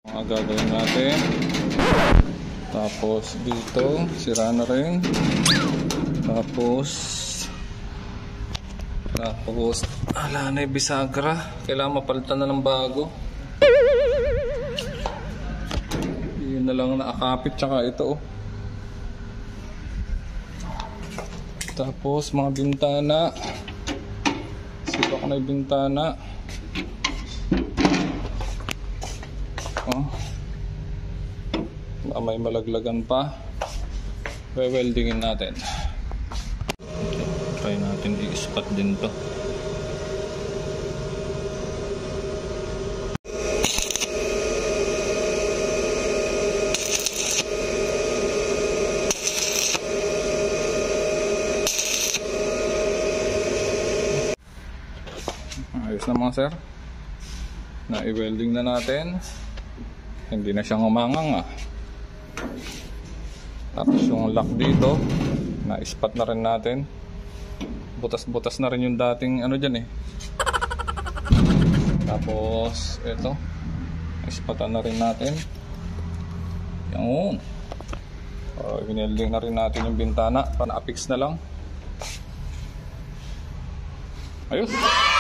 Mga gagawin natin. Tapos dito, sira na rin. Tapos ala na yung bisagra. Kailangan mapalitan na ng bago. Yun na lang naakapit, tsaka ito. Tapos mga bintana. Sipa ko na yung bintana. May malaglagan pa. We-weldingin natin. Try natin i-spot din to. Ayos na mga sir. Na-i-welding na natin. Hindi na siyang umangang Tapos yung lock dito, na-spot na rin natin. Butas-butas na rin yung dating dyan Tapos ito, na-spotan na rin natin. Yan. Winelding na rin natin yung bintana. Na-affix na lang. Ayos.